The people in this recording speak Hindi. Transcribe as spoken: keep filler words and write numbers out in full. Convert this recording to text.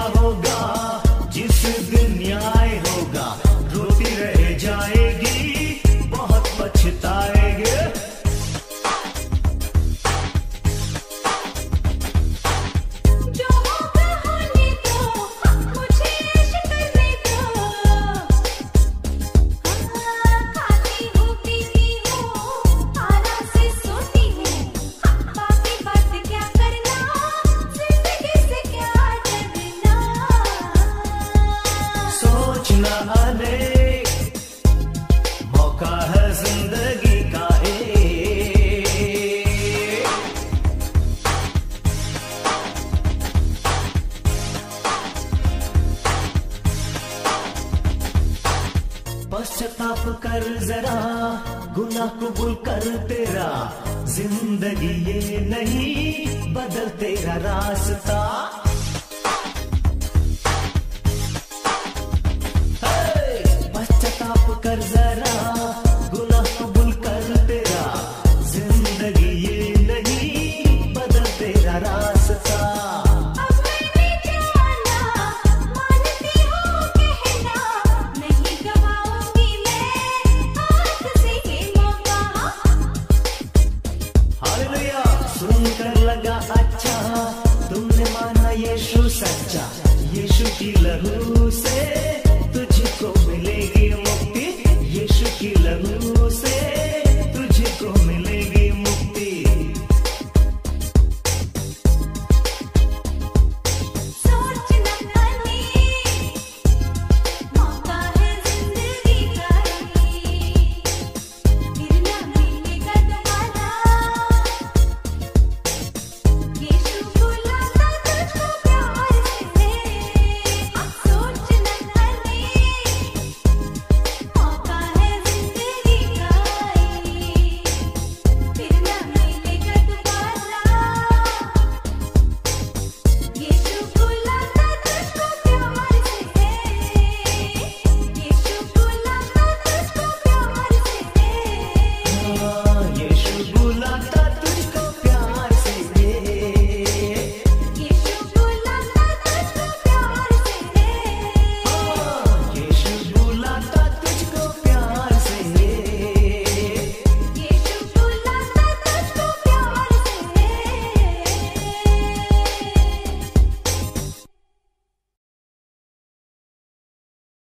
होगा जिस दिन न्याय होगा, रोती रह जाएगी बहुत पछताएगे। जो होगा होने दो, मुझे ऐश करने दो। हाँ, खाती हूँ पीती हूँ आराम से सोती हूँ। बाकी बात क्या करना, जिंदगी से क्या डरना। सोचना अनेक मौका है जिंदगी का एक। पश्चाताप कर जरा, गुनाह कबूल कर तेरा, जिंदगी ये नहीं बदल तेरा रास्ता। हे! पश्चाताप कर जरा, गुनाह कबूल कर तेरा, जिंदगी ये नहीं बदल तेरा रास्ता। अब मैंने जाना, मानती हूँ कहना, नहीं गवाऊंगी मैं हाथ से ये मौका। हालेलुया, सुनकर लगा अच्छा, तुमने माना यीशु सच्चा। यीशु की लहू से तुझको मिलेगी मुक्ति, यीशु की लहू से तुझको मिलेगी मुक्ति। सोच न करनी, मौका है जिंदगी का ये, फिर न मिलेगा दोबारा। यीशु बुलाता तुझको प्यार से, सोच न करनी, मौका है जिंदगी का ये, फिर न मिलेगा दोबारा। यीशु बुलाता तुझको प्यार से, यीशु बुलाता तुझको प्यार से।